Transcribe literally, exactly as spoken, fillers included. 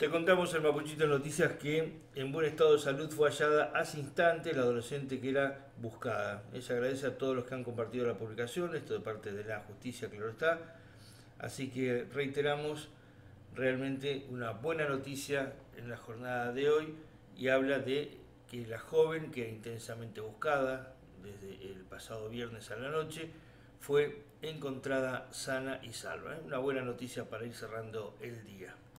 Te contamos en Mapuchito Noticias que en buen estado de salud fue hallada hace instantes la adolescente que era buscada. Ella agradece a todos los que han compartido la publicación, esto de parte de la justicia, claro está. Así que reiteramos realmente una buena noticia en la jornada de hoy y habla de que la joven que era intensamente buscada desde el pasado viernes a la noche fue encontrada sana y salva. ¿eh? Una buena noticia para ir cerrando el día.